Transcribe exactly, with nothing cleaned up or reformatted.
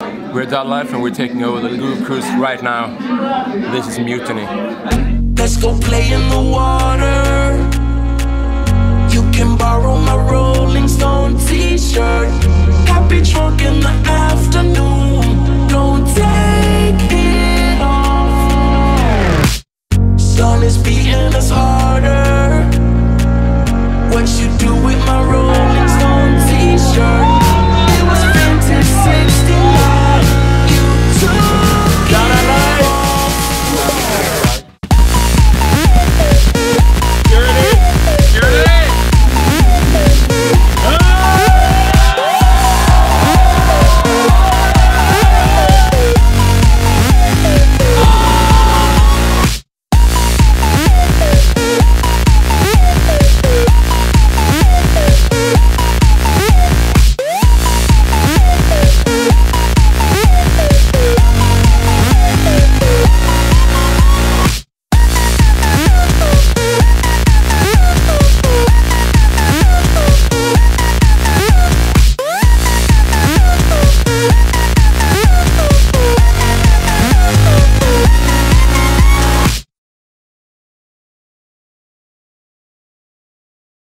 We're Dada Life and we're taking over the Lagoon Cruise right now. This is Mutiny. Let's go play in the water. You can borrow my Rolling Stone t-shirt. Happy drunk in the afternoon.